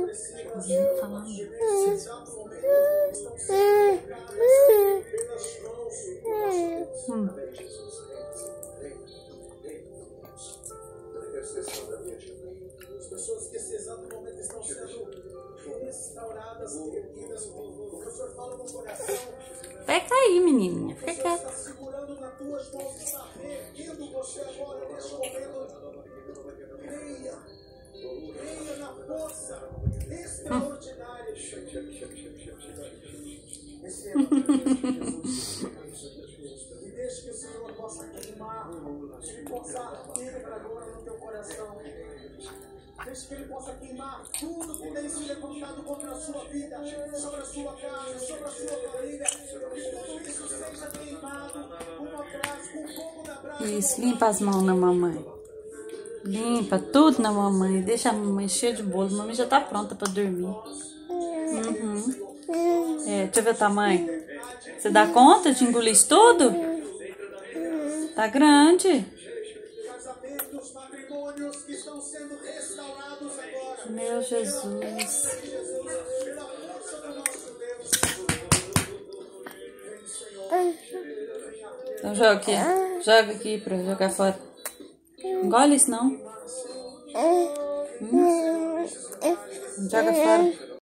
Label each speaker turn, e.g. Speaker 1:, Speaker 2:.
Speaker 1: As pessoas que nesse exato momento estão sendo restauradas, erguidas. O que o Senhor fala no coração.
Speaker 2: Fica aí, menininha. Fica
Speaker 1: quieta. Está segurando nas tuas mãos, está erguendo você agora neste momento. Creia na força extraordinária. E deixe que o Senhor possa queimar, que Ele possa arder agora no teu coração. Deixe que Ele possa queimar tudo que tem se levantado contra a sua vida, sobre a sua casa, sobre a sua família. Que tudo isso seja queimado uma brasa, com o fogo da brasa.
Speaker 2: Isso, limpa as mãos na mamãe. Limpa tudo na mamãe. Deixa a mamãe cheia de bolo. A mamãe já tá pronta pra dormir. Deixa eu ver o tamanho. Você dá conta de engolir isso tudo? Tá grande.
Speaker 1: Casamentos, matrimônios que estão sendo restaurados agora.
Speaker 2: Meu Jesus.
Speaker 1: Pela força do nosso Deus.
Speaker 2: Então joga aqui. Joga aqui pra jogar fora. Engole isso não. Joga fora.